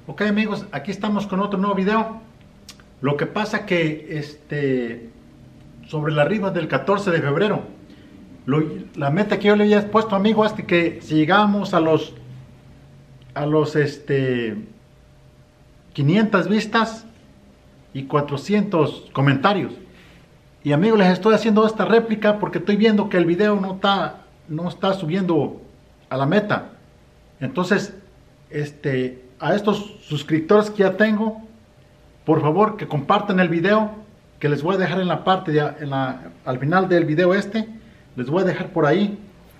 Ok amigos, aquí estamos con otro nuevo video. Lo que pasa que sobre la rifa del 14 de febrero, la meta que yo le había puesto, amigo, es que si llegamos a los 500 vistas y 400 comentarios. Y amigos, les estoy haciendo esta réplica porque estoy viendo que el video no está subiendo a la meta. Entonces, a estos suscriptores que ya tengo, por favor que compartan el video, que les voy a dejar en la parte al final del video les voy a dejar por ahí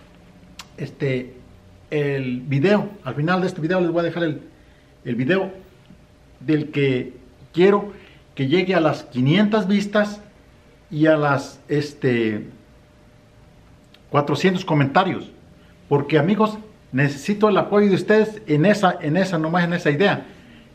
el video. Al final de este video les voy a dejar el video del que quiero que llegue a las 500 vistas y a las 400 comentarios, porque amigos, necesito el apoyo de ustedes en esa idea.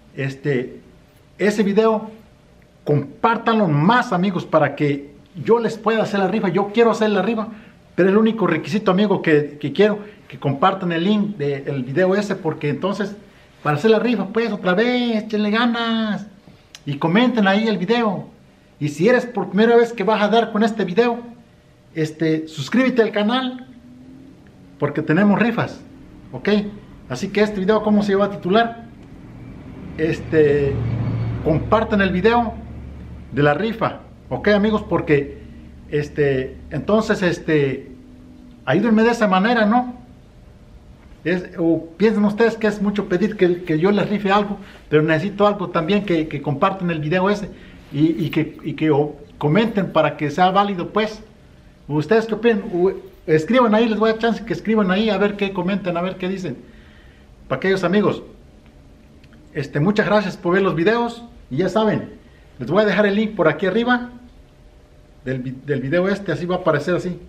Ese video compártanlo más, amigos, para que yo les pueda hacer la rifa. Yo quiero hacer la rifa, pero el único requisito, amigo, que quiero que compartan el link del video porque entonces para hacer la rifa, pues otra vez, échenle ganas y comenten ahí el video. Y si eres por primera vez que vas a dar con este video, suscríbete al canal, porque tenemos rifas, ok. Así que este video, ¿cómo se va a titular? Compartan el video de la rifa, ok amigos, porque entonces ayúdenme de esa manera, ¿no? O piensen ustedes que es mucho pedir que yo les rife algo, pero necesito algo también, que compartan el video y que comenten para que sea válido, pues. ¿Ustedes qué opinan? Escriban ahí, les voy a dar chance que escriban ahí, a ver qué comentan, a ver qué dicen. Para aquellos amigos, muchas gracias por ver los videos, y ya saben, les voy a dejar el link por aquí arriba del video así va a aparecer así,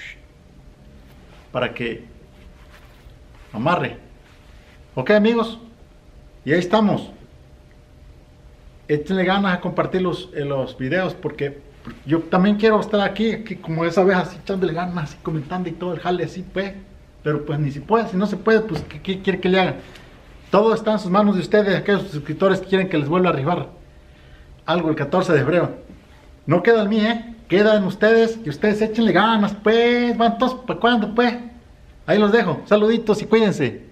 para que amarre. Ok amigos, y ahí estamos. Échenle ganas a compartir los videos, porque yo también quiero estar aquí como esa vez, así echándole ganas, así comentando y todo el jale así, pues. Pero pues ni si puede, si no se puede, pues ¿qué quiere que le hagan? Todo está en sus manos de ustedes, aquellos suscriptores que quieren que les vuelva a rifar algo el 14 de febrero. No queda en mí, queda en ustedes, que ustedes échenle ganas, pues. Van todos, ¿para cuándo, pues? Ahí los dejo, saluditos y cuídense.